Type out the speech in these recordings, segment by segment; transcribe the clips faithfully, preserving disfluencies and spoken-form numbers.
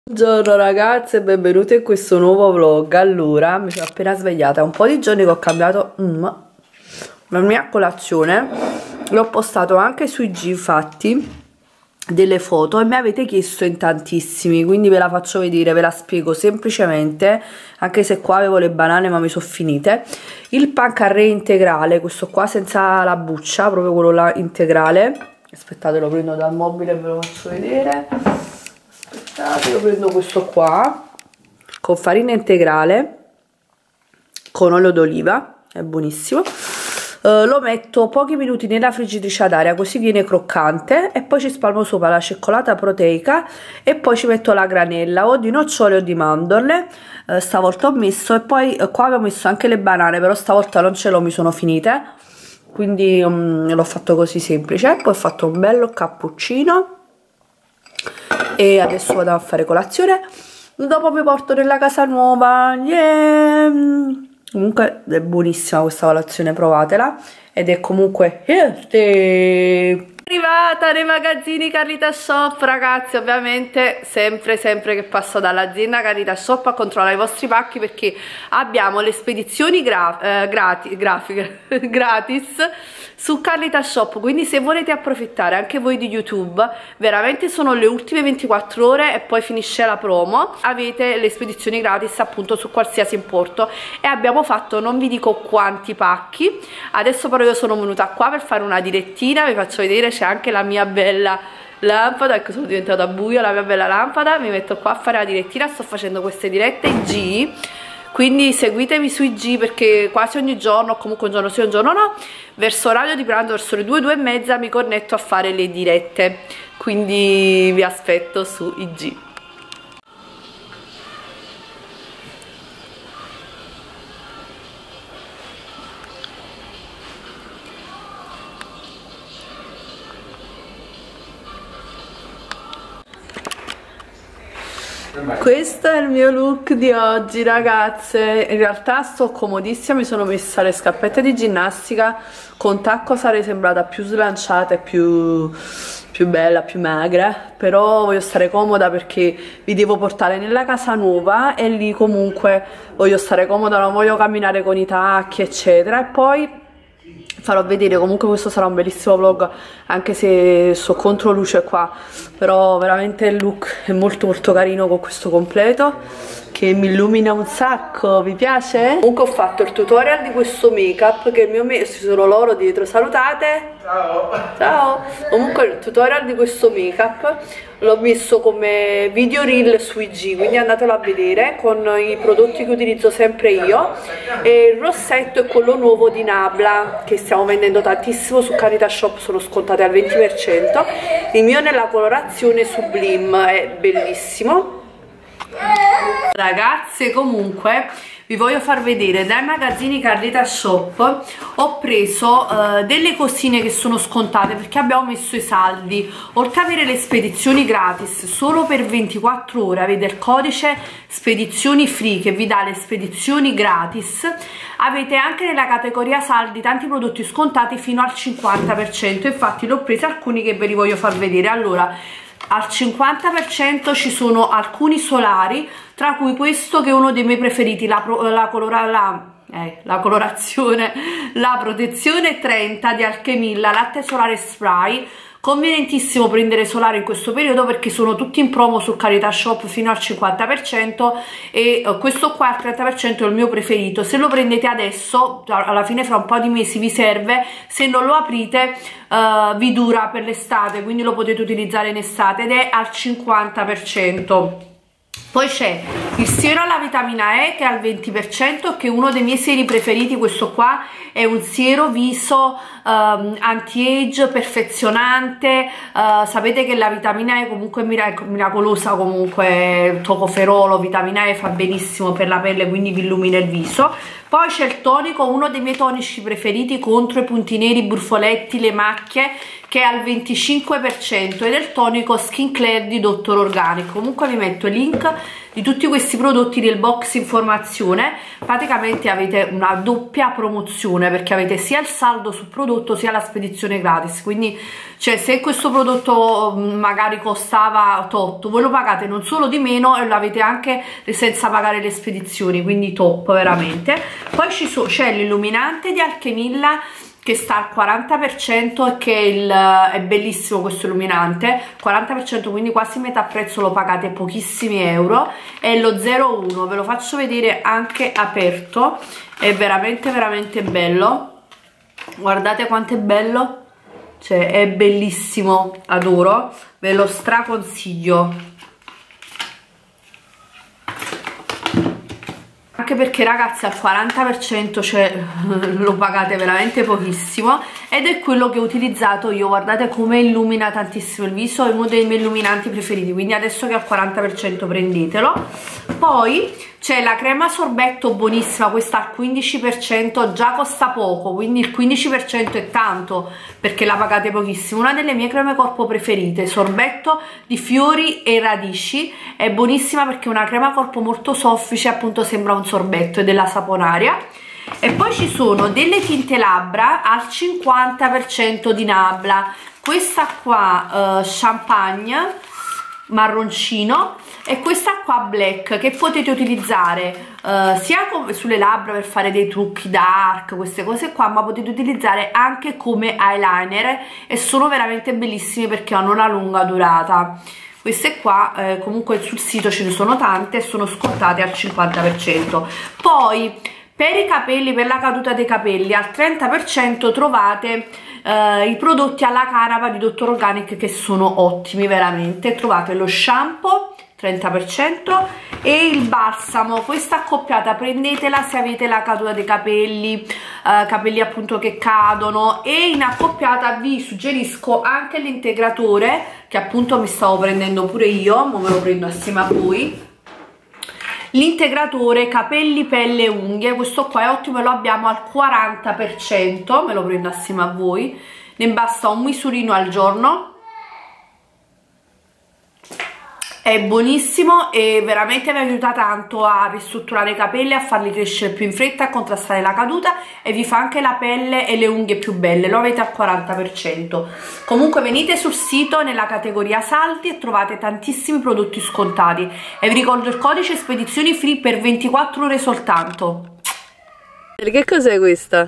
Buongiorno ragazze e benvenute in questo nuovo vlog. Allora, mi sono appena svegliata, è un po' di giorni che ho cambiato mm, la mia colazione. L'ho postato anche su I G, infatti, delle foto, e mi avete chiesto in tantissimi, quindi ve la faccio vedere, ve la spiego semplicemente, anche se qua avevo le banane ma mi sono finite. Il pan carré integrale, questo qua senza la buccia, proprio quello là integrale. Aspettate, lo prendo dal mobile e ve lo faccio vedere. Aspettate, io prendo questo qua con farina integrale, con olio d'oliva, è buonissimo. Uh, lo metto pochi minuti nella friggitrice ad aria, così viene croccante, e poi ci spalmo sopra la cioccolata proteica e poi ci metto la granella o di nocciole o di mandorle. Uh, stavolta ho messo, e poi uh, qua avevo messo anche le banane, però stavolta non ce l'ho, mi sono finite, quindi um, l'ho fatto così semplice. Poi ho fatto un bello cappuccino e adesso vado a fare colazione. Dopo mi porto nella casa nuova. Yeah! Comunque è buonissima questa colazione, provatela, ed è comunque healthy. Arrivata nei magazzini Carlita Shop, ragazzi. Ovviamente sempre sempre che passo dall'azienda Carlita Shop a controllare i vostri pacchi, perché abbiamo le spedizioni gra eh, gratis, grafiche gratis su Carlita Shop, quindi se volete approfittare anche voi di YouTube, veramente sono le ultime ventiquattro ore e poi finisce la promo, avete le spedizioni gratis appunto su qualsiasi importo. E abbiamo fatto non vi dico quanti pacchi. Adesso però io sono venuta qua per fare una direttina, vi faccio vedere, c'è anche la mia bella lampada, ecco, sono diventata buia, la mia bella lampada. Mi metto qua a fare la direttina, sto facendo queste dirette I G, quindi seguitemi su I G, perché quasi ogni giorno, comunque un giorno sì un giorno no, verso orario di pranzo, verso le due, due e mezza mi connetto a fare le dirette, quindi vi aspetto su I G. Questo è il mio look di oggi, ragazze. In realtà sto comodissima, mi sono messa le scarpette di ginnastica, con tacco sarei sembrata più slanciata e più, più bella, più magra, però voglio stare comoda perché vi devo portare nella casa nuova e lì comunque voglio stare comoda, non voglio camminare con i tacchi eccetera. E poi farò vedere, comunque questo sarà un bellissimo vlog, anche se sto contro luce qua, però veramente il look è molto molto carino con questo completo che mi illumina un sacco. Vi piace? Comunque ho fatto il tutorial di questo make up, che il mio make up, ci sono loro dietro, salutate, ciao ciao. Comunque il tutorial di questo make up l'ho messo come video reel su I G, quindi andatelo a vedere, con i prodotti che utilizzo sempre io. E il rossetto è quello nuovo di Nabla, che stiamo vendendo tantissimo su Carlita Shop, sono scontate al venti per cento. Il mio nella colorazione Sublime, è bellissimo. Ragazze, comunque vi voglio far vedere, dai magazzini Carlita Shop ho preso uh, delle cosine che sono scontate, perché abbiamo messo i saldi. Oltre ad avere le spedizioni gratis solo per ventiquattro ore, avete il codice spedizioni free che vi dà le spedizioni gratis, avete anche nella categoria saldi tanti prodotti scontati fino al cinquanta per cento. Infatti l'ho presi alcuni che ve li voglio far vedere. Allora, al cinquanta per cento ci sono alcuni solari, tra cui questo che è uno dei miei preferiti, la, la, colora, la, eh, la colorazione, la protezione trenta di Alchemilla, latte solare spray. Convenientissimo prendere solare in questo periodo, perché sono tutti in promo su Carlita Shop fino al cinquanta per cento, e uh, questo qua al trenta per cento è il mio preferito. Se lo prendete adesso, alla fine fra un po' di mesi vi serve, se non lo aprite uh, vi dura per l'estate, quindi lo potete utilizzare in estate, ed è al cinquanta per cento. Poi c'è il siero alla vitamina E che è al venti per cento, che è uno dei miei seri preferiti. Questo qua è un siero viso um, anti-age perfezionante. Uh, sapete che la vitamina E comunque è mirac miracolosa, comunque tocoferolo, vitamina E fa benissimo per la pelle, quindi vi illumina il viso. Poi c'è il tonico, uno dei miei tonici preferiti contro i punti neri, i brufoletti, le macchie, che è al venticinque per cento, ed è il tonico Skin Care di Dottor Organic. Comunque vi metto il link di tutti questi prodotti nel box informazione. Praticamente avete una doppia promozione, perché avete sia il saldo sul prodotto sia la spedizione gratis, quindi cioè se questo prodotto magari costava tot, voi lo pagate non solo di meno e lo avete anche senza pagare le spedizioni, quindi top veramente. Poi c'è l'illuminante di Alchemilla che sta al quaranta per cento e che è, il, è bellissimo questo illuminante, quaranta per cento, quindi quasi metà prezzo, lo pagate pochissimi euro. È lo zero uno, ve lo faccio vedere anche aperto, è veramente veramente bello, guardate quanto è bello, cioè è bellissimo, adoro, ve lo straconsiglio. Anche perché ragazzi al quaranta per cento, cioè lo pagate veramente pochissimo, ed è quello che ho utilizzato io, guardate come illumina tantissimo il viso, è uno dei miei illuminanti preferiti, quindi adesso che è al quaranta per cento prendetelo. Poi c'è la crema sorbetto buonissima, questa al quindici per cento, già costa poco, quindi il quindici per cento è tanto perché la pagate pochissimo, una delle mie creme corpo preferite, sorbetto di fiori e radici, è buonissima perché è una crema corpo molto soffice, appunto sembra un sorbetto, e della Saponaria. E poi ci sono delle tinte labbra al cinquanta per cento di Nabla, questa qua uh, champagne marroncino e questa qua black, che potete utilizzare uh, sia sulle labbra per fare dei trucchi dark, queste cose qua, ma potete utilizzare anche come eyeliner, e sono veramente bellissime perché hanno una lunga durata. Queste qua eh, comunque sul sito ce ne sono tante e sono scontate al cinquanta per cento. Poi per i capelli, per la caduta dei capelli, al trenta per cento trovate eh, i prodotti alla canapa di Dottor Organic, che sono ottimi veramente. Trovate lo shampoo trenta per cento e il balsamo, questa accoppiata prendetela se avete la caduta dei capelli, eh, capelli appunto che cadono, e in accoppiata vi suggerisco anche l'integratore che appunto mi stavo prendendo pure io, ma me lo prendo assieme a voi. L'integratore capelli, pelle e unghie, questo qua è ottimo e lo abbiamo al quaranta per cento, me lo prendo assieme a voi, ne basta un misurino al giorno, è buonissimo e veramente mi aiuta tanto a ristrutturare i capelli, a farli crescere più in fretta, a contrastare la caduta, e vi fa anche la pelle e le unghie più belle, lo avete al quaranta per cento. Comunque venite sul sito nella categoria saldi e trovate tantissimi prodotti scontati, e vi ricordo il codice spedizioni free per ventiquattro ore soltanto. Che cos'è questa?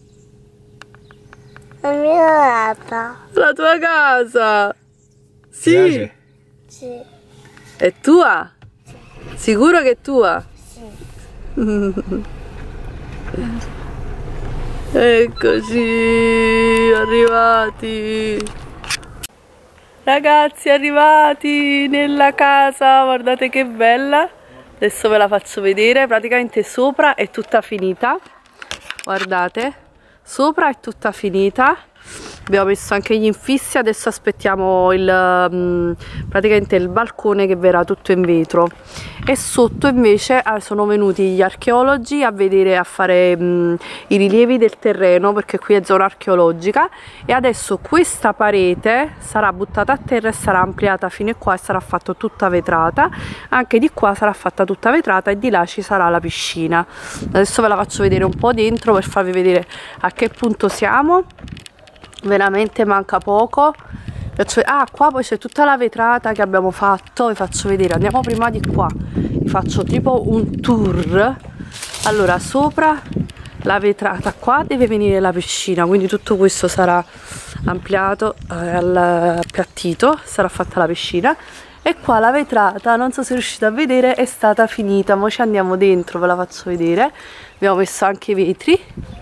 La mia casa. La tua casa? Sì. Piace? Sì. È tua? Sì. Sicuro che è tua? Sì. Eccoci, arrivati. Ragazzi, arrivati nella casa, guardate che bella. Adesso ve la faccio vedere, praticamente sopra è tutta finita. Guardate, sopra è tutta finita. Abbiamo messo anche gli infissi, adesso aspettiamo il, um, praticamente il balcone che verrà tutto in vetro, e sotto invece eh, sono venuti gli archeologi a vedere, a fare um, i rilievi del terreno, perché qui è zona archeologica, e adesso questa parete sarà buttata a terra e sarà ampliata fino a qua e sarà fatta tutta vetrata, anche di qua sarà fatta tutta vetrata e di là ci sarà la piscina. Adesso ve la faccio vedere un po' dentro per farvi vedere a che punto siamo. Veramente manca poco. Ah, qua poi c'è tutta la vetrata che abbiamo fatto, vi faccio vedere. Andiamo prima di qua, vi faccio tipo un tour. Allora, sopra la vetrata, qua deve venire la piscina, quindi tutto questo sarà ampliato, eh, appiattito, sarà fatta la piscina. E qua la vetrata, non so se riuscite a vedere, è stata finita. Ora ci andiamo dentro, ve la faccio vedere. Abbiamo messo anche i vetri.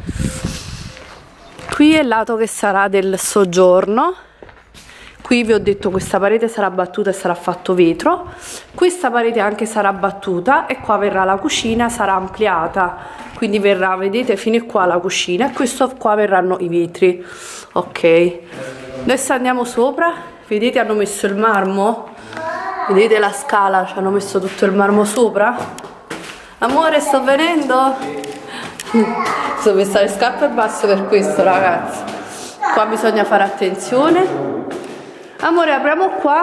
Qui è il lato che sarà del soggiorno. Qui vi ho detto questa parete sarà battuta e sarà fatto vetro, questa parete anche sarà battuta, e qua verrà la cucina, sarà ampliata, quindi verrà, vedete, fino a qua la cucina, e questo qua verranno i vetri. Ok, adesso andiamo sopra. Vedete, hanno messo il marmo, vedete la scala, ci hanno messo tutto il marmo sopra. Amore, sto venendo? Sono messa le scarpe basse per questo, ragazzi. Qua bisogna fare attenzione. Amore, apriamo qua.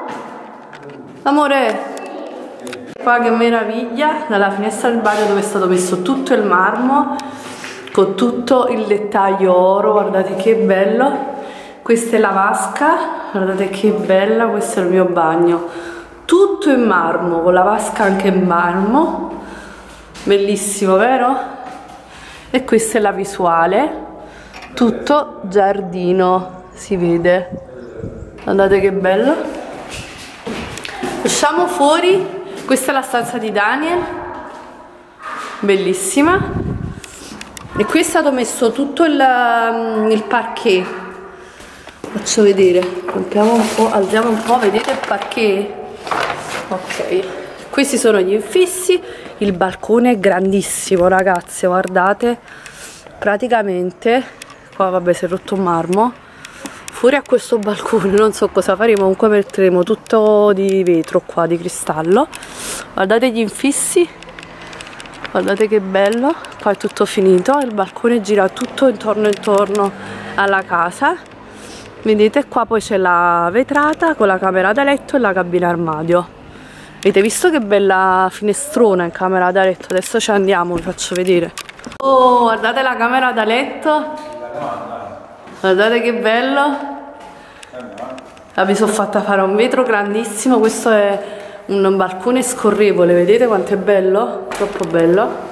Amore, qua che meraviglia, dalla finestra del bagno dove è stato messo tutto il marmo con tutto il dettaglio oro, guardate che bello. Questa è la vasca, guardate che bella, questo è il mio bagno, tutto in marmo, con la vasca anche in marmo, bellissimo, vero? E questa è la visuale, tutto giardino, si vede, guardate che bello. Usciamo fuori, questa è la stanza di Daniel, bellissima, e qui è stato messo tutto il, il parquet. Faccio vedere, rompiamo un po', alziamo un po', vedete il parquet? Ok, questi sono gli infissi, il balcone è grandissimo ragazze, guardate, praticamente, qua vabbè si è rotto un marmo, fuori a questo balcone non so cosa faremo, comunque metteremo tutto di vetro qua, di cristallo, guardate gli infissi, guardate che bello, qua è tutto finito, il balcone gira tutto intorno intorno alla casa. Vedete qua poi c'è la vetrata con la camera da letto e la cabina armadio. Avete visto che bella finestrona in camera da letto? Adesso ci andiamo, vi faccio vedere. Oh, guardate la camera da letto. Guardate che bello. La mi sono fatta fare un vetro grandissimo. Questo è un balcone scorrevole, vedete quanto è bello? Troppo bello.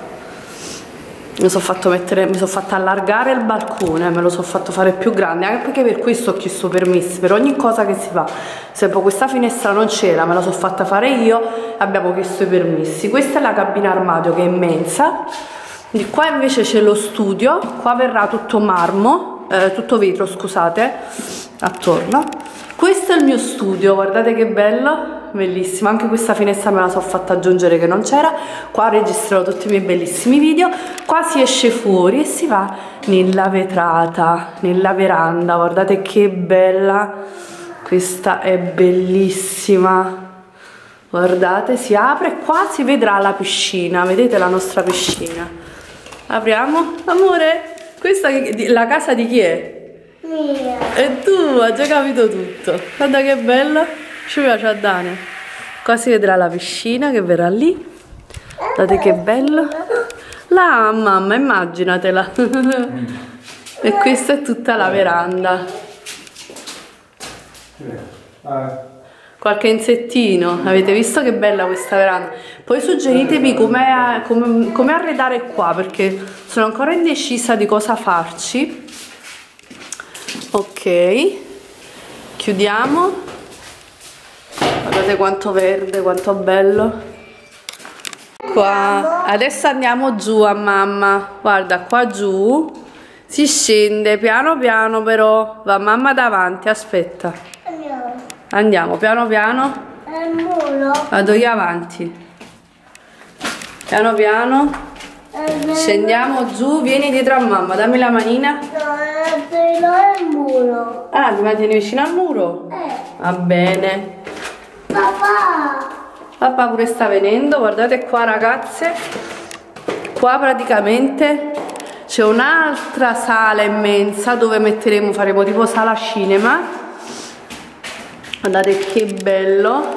Mi sono fatto mettere, mi sono fatta allargare il balcone, me lo sono fatto fare più grande, anche perché per questo ho chiesto permessi, per ogni cosa che si fa. Se poi questa finestra non c'era, me la sono fatta fare io, abbiamo chiesto i permessi. Questa è la cabina armadio che è immensa, di qua invece c'è lo studio, qua verrà tutto marmo, eh, tutto vetro scusate, attorno. Questo è il mio studio, guardate che bello, bellissimo, anche questa finestra me la sono fatta aggiungere che non c'era, qua registrerò tutti i miei bellissimi video, qua si esce fuori e si va nella vetrata, nella veranda, guardate che bella, questa è bellissima, guardate, si apre e qua si vedrà la piscina, vedete la nostra piscina, apriamo, amore, questa è la casa di chi è? Mia. E tu hai già capito tutto, guarda che bello, ci piace a Dani. Qua si vedrà la piscina che verrà lì, guardate che bello, là mamma immaginatela. E questa è tutta la veranda, qualche insettino, avete visto che bella questa veranda? Poi suggeritemi come com com arredare qua, perché sono ancora indecisa di cosa farci. Ok, chiudiamo, guardate quanto verde, quanto bello. Qua, adesso andiamo giù a mamma, guarda qua giù, si scende piano piano però, va mamma davanti, aspetta. Andiamo piano piano, vado io avanti, piano piano, scendiamo giù, vieni dietro a mamma, dammi la manina. No, è il muro. Ah, ti mantieni vicino al muro? Eh. Va bene. Papà. Papà pure sta venendo, guardate qua ragazze, qua praticamente c'è un'altra sala immensa dove metteremo, faremo tipo sala cinema, guardate che bello.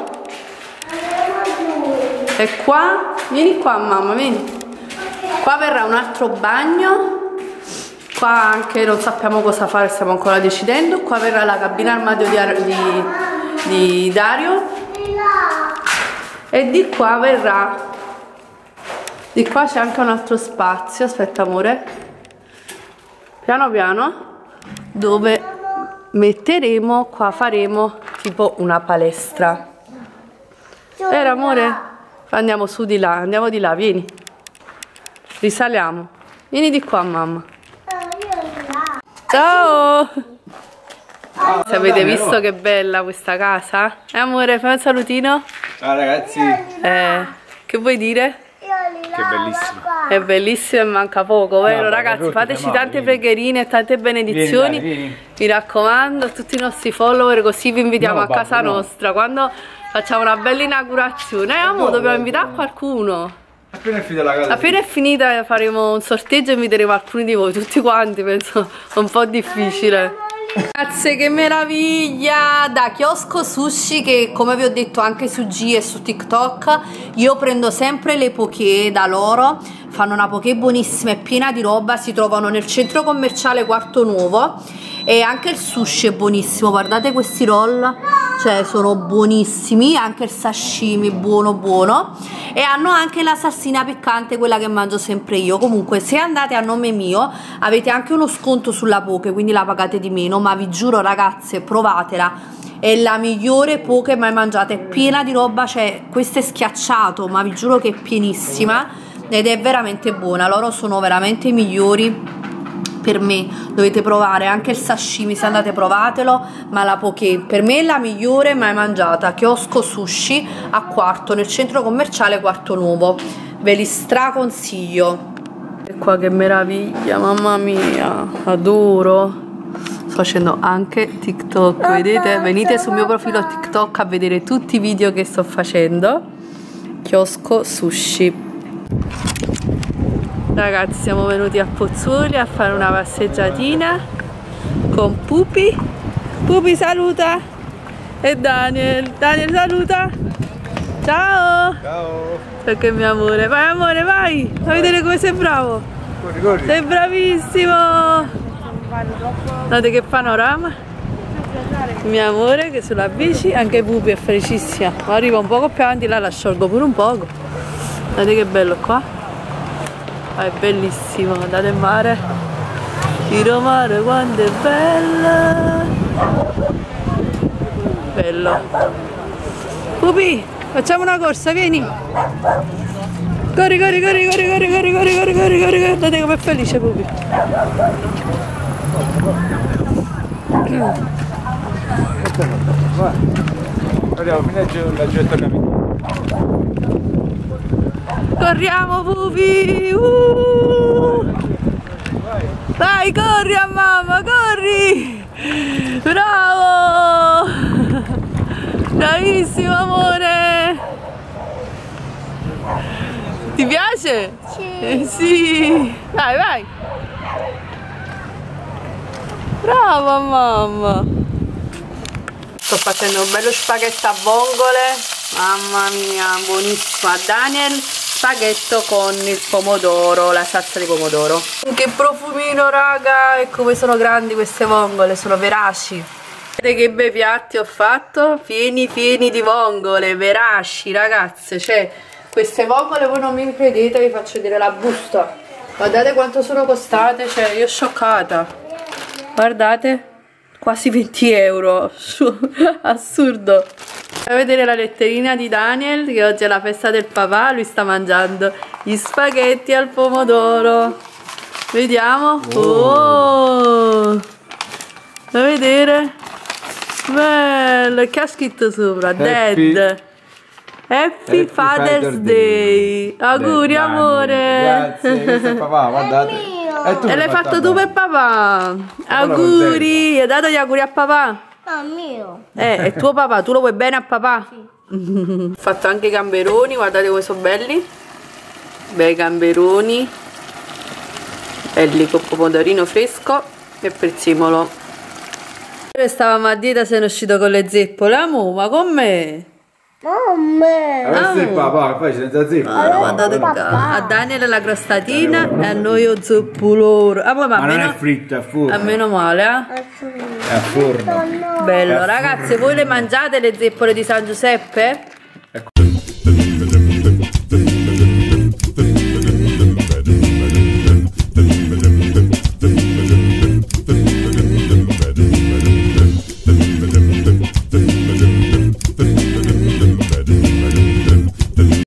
E qua, vieni qua mamma, vieni, qua verrà un altro bagno. Qua anche non sappiamo cosa fare, stiamo ancora decidendo. Qua verrà la cabina armadio di, di, di Dario. E di qua verrà, di qua c'è anche un altro spazio, aspetta amore, piano piano, dove metteremo, qua faremo tipo una palestra. Vero amore? Andiamo su di là, andiamo di là, vieni. Risaliamo. Vieni di qua mamma. Ciao! Ah, se avete visto che bella questa casa? Eh amore, fai un salutino? Ciao ragazzi! Eh, che vuoi dire? Che bellissima! È bellissima e manca poco, vero? No, ragazzi, fateci tante pregherine e tante benedizioni. Vieni, vieni. Mi raccomando, a tutti i nostri follower, così vi invitiamo no, a casa babbo, nostra. No. Quando facciamo una bella inaugurazione, eh, amo, dobbiamo invitare qualcuno. appena è finita la casa. Appena è finita faremo un sorteggio e inviteremo alcuni di voi, tutti quanti, penso un po' difficile. Grazie, che meraviglia! Da Chiosco Sushi, che come vi ho detto anche su G e su TikTok, io prendo sempre le poké da loro, fanno una poké buonissima e piena di roba, si trovano nel centro commerciale Quarto Nuovo e anche il sushi è buonissimo, guardate questi roll, cioè sono buonissimi, anche il sashimi buono buono, e hanno anche la salsina piccante, quella che mangio sempre io. Comunque se andate a nome mio avete anche uno sconto sulla poké, quindi la pagate di meno, ma vi giuro ragazze, provatela, è la migliore poké mai mangiata, è piena di roba, cioè questo è schiacciato ma vi giuro che è pienissima ed è veramente buona, loro sono veramente i migliori per me, dovete provare anche il sashimi, se andate provatelo, ma la poké per me è la migliore mai mangiata. Chiosco Sushi a Quarto, nel centro commerciale Quarto Nuovo, ve li straconsiglio. E qua che meraviglia, mamma mia, adoro. Sto facendo anche TikTok, vedete? Venite sul mio profilo TikTok a vedere tutti i video che sto facendo. Chiosco Sushi. Ragazzi, siamo venuti a Pozzuoli a fare una passeggiatina con Pupi. Pupi saluta. E Daniel. Daniel saluta. Ciao. Ciao. Perché mio amore. Vai amore, vai. Fai vedere come sei bravo. Corri, corri. Sei bravissimo. Guardate che panorama. Mio amore che sulla bici. Anche Pupi è felicissima. Ma arriva un poco più avanti, là la sciolgo pure un poco. Guardate che bello qua. Ah, è bellissimo, andate in mare. Tiro mare quando è bella. Bello. Pupi, facciamo una corsa, vieni. Corri, corri, corri, corri, corri, corri, corri, corri, corri, corri, guardate com'è felice Pupi. Andiamo, fino a giù torniamo. Corriamo Pupi! Uh! Vai, corri a mamma, corri! Bravo! Bravissimo amore! Ti piace? Sì. Eh, sì! Vai, vai! Brava mamma! Sto facendo un bello spaghetto a vongole, mamma mia, buonissimo. A Daniel spaghetto con il pomodoro, la salsa di pomodoro. Che profumino raga, e come sono grandi queste vongole, sono veraci. Vedete che bei piatti ho fatto? Pieni pieni di vongole, veraci ragazze, cioè queste vongole voi non mi credete, vi faccio vedere la busta. Guardate quanto sono costate, cioè io scioccata. Guardate, quasi venti euro, assurdo. Fai vedere la letterina di Daniel, che oggi è la festa del papà, lui sta mangiando gli spaghetti al pomodoro. Vediamo. Oh, da vedere. Bello, che ha scritto sopra? Happy. Dead. Happy, Happy Father's, Father's Day. Day. Auguri Daniel, amore. grazie, questo è papà, guardate. E tu E l'hai fatto tu per papà. Auguri. Hai dato gli auguri a papà? No, mio. Eh, è tuo papà, tu lo vuoi bene a papà? Sì. Ho fatto anche i gamberoni, guardate come sono belli. Bei gamberoni. Belli con pomodorino fresco e prezzemolo. Stavamo a dieta, se ne è uscito con le zeppole. Amo, ma con me? Mamma. Questo è il papà, poi c'è senza zeppo. Allora, guardate qua. A Daniele la crostatina e a noi lo zeppoloro. Ah, ma, Ma non meno, è fritto, è a forno. a meno male, eh? È a forno. Bello, ragazze, voi le mangiate le zeppole di San Giuseppe?